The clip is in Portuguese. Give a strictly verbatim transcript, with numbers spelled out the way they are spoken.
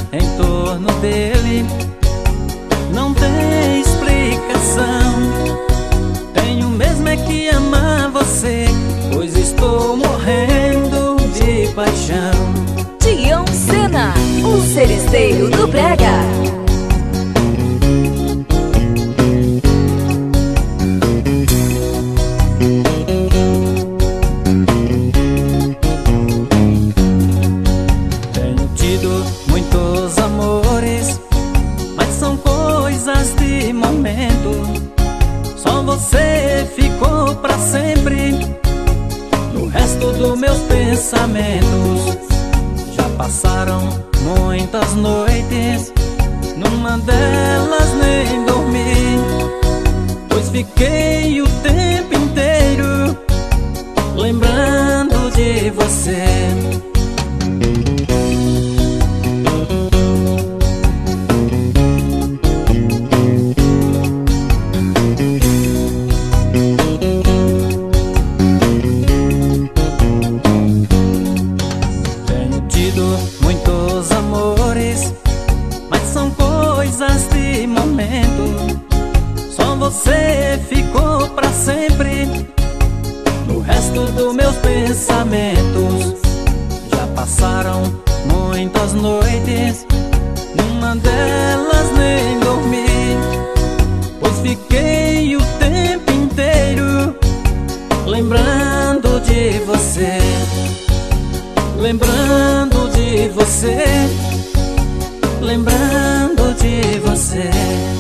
em torno dele. Não tem explicação. Tenho mesmo é que amar você, pois estou morrendo de paixão. Tião Sena, o seresteiro do brega. Tenho tido muitos amores, mas são coisas de momento. Só você ficou pra sempre no resto dos meus pensamentos. Já passaram muitas noites, numa delas nem dormi, pois fiquei o tempo inteiro lembrando de você. Muitos amores, mas são coisas de momento. Só você ficou pra sempre no resto dos meus pensamentos. Já passaram muitas noites, numa delas nem dormi, pois fiquei o tempo inteiro lembrando de você. Lembrando de você, lembrando de você.